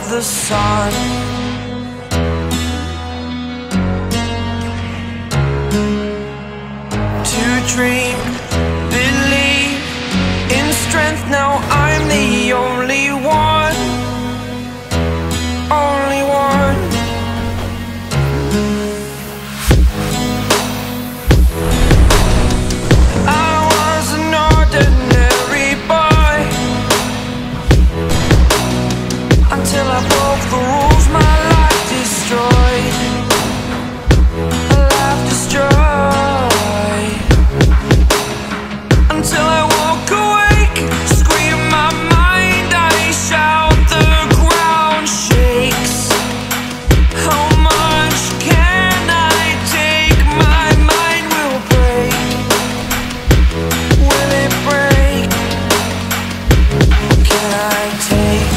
of the sun. To dream, believe in strength, now I'm the only one. Only one. I was an ordinary boy until I broke the rules, my life destroyed. A life destroyed. Until I woke awake, scream my mind, I shout, the ground shakes. How much can I take? My mind will break. Will it break? Can I take?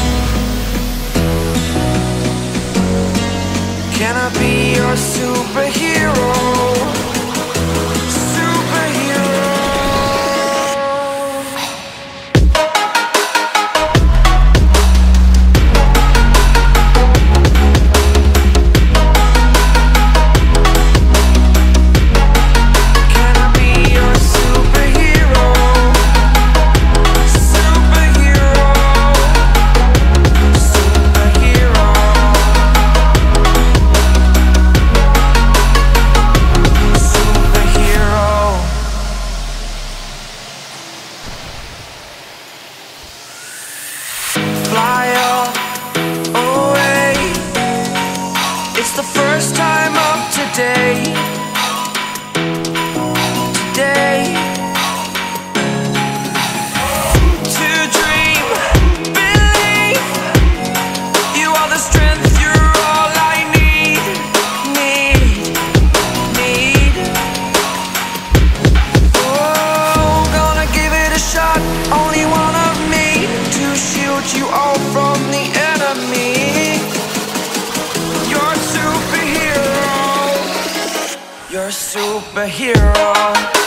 Can I be your superhero? Fly away. It's the first time of today. Today. To dream, believe. You are the strength, you're all I need. Need. Oh, gonna give it a shot. Only one of me to shield you all from the enemy. You're a superhero. You're a superhero.